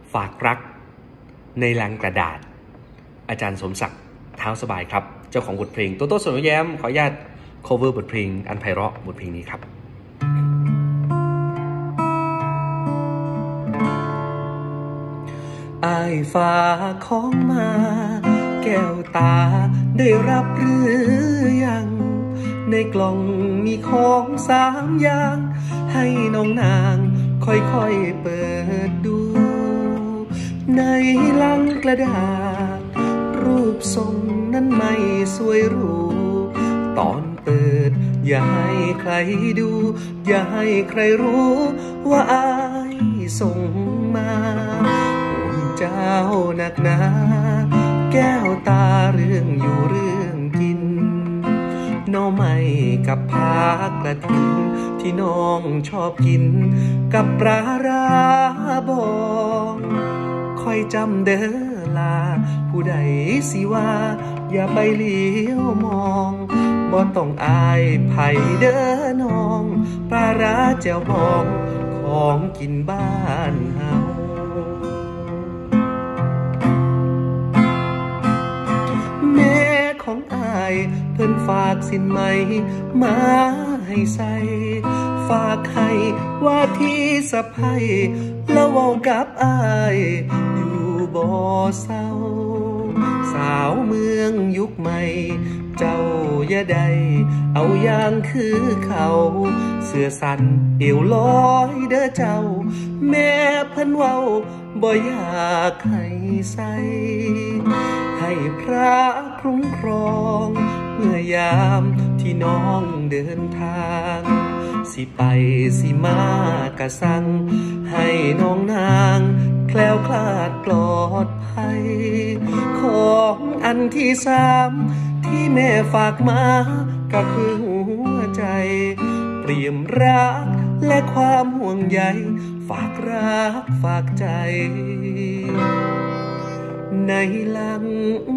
ฝากรักในลังกระดาษอาจารย์สมศักดิ์เท้าสบายครับเจ้าของบทเพลงโตโต้สโนแย้มขออนุญาต cover บทเพลงอันไพเราะบทเพลงนี้ครับอ้ายฝากของมาแก้วตาได้รับหรือยังในกล่องมีของ3 อย่างให้น้องนางค่อยๆเปิดดูในลังกระดาษรูปทรงนั้นไม่สวยหรูตอนเปิดอย่าให้ใครดูอย่าให้ใครรู้ว่าอ้ายส่งมาห่วงเจ้าหนักหนาแก้วตาเรื่องอยู่เรื่องกินหน่อไม้กับผักกระถินที่น้องชอบกินกับปลาร้าบองคอยจำเด้อลาผู้ใดสิว่าอย่าไปเลี้ยวมองบ่ต้องอายไผเด้อน้องปลาร้าแจ่วบองของกินบ้านเฮาแม่ของอายเพิ่นฝากสินไหมมาให้ใส่ฝากให้ว่าที่สะใภ้แล้วเว้ากับอายอยู่บ่เศร้าสาวเมืองยุคใหม่เจ้าอย่าได้เอาอย่างคือเขาเสื้อสั้นเอวลอยเด้อเจ้าแม่เพิ่นเว้าบ่อยากให้ใส่ให้พระคุ้มครองเมื่อยามที่น้องเดินทางสิไปสิมากะสั่งให้น้องนางแคล้วคลาดปลอดภัยของอันที่3ที่แม่ฝากมาก็คือหัวใจเปรียมรักและความห่วงใยฝากรักฝากใจในลัง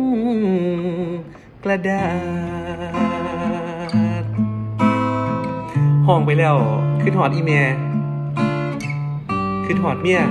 กระดาษห้องไปแล้วขึ้นหอดอีเมียขึ้นหอดเมีย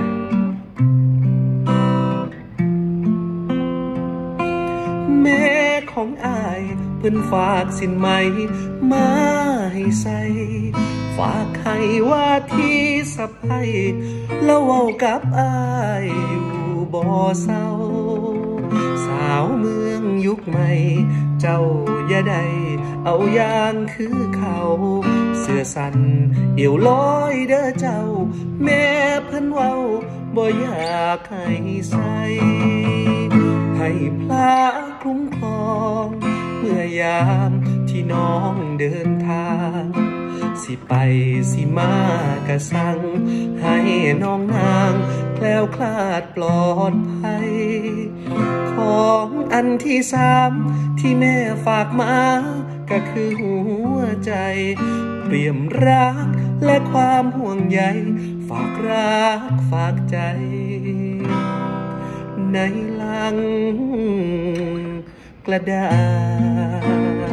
แม่ของอายเพิ่นฝากสินไหมมาให้ใส่ฝากให้ว่าที่สะใภ้แล้วเว้ากับอายอยู่บ่เศร้าสาวเมืองยุคใหม่เจ้าอย่าได้เอาอย่างคือเขาเสื้อสั้นเอวลอยเด้อเจ้าแม่เพิ่นเว้าบ่อยากให้ใส่ให้พระคุ้มครองเมื่อยามที่น้องเดินทางสิไปสิมากะสั่งให้น้องนางแคล้วคลาดปลอดภัยของอันที่3ที่แม่ฝากมาก็คือหัวใจเปี่ยมรักและความห่วงใยฝากรักฝากใจในลังกระดาษ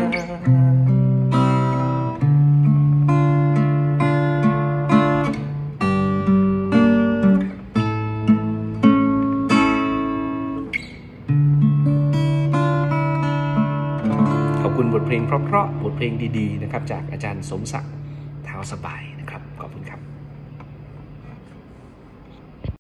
ขอบคุณบทเพลงเพราะๆบทเพลงดีๆนะครับจากอาจารย์สมศักดิ์เท้าสบายนะครับขอบคุณครับ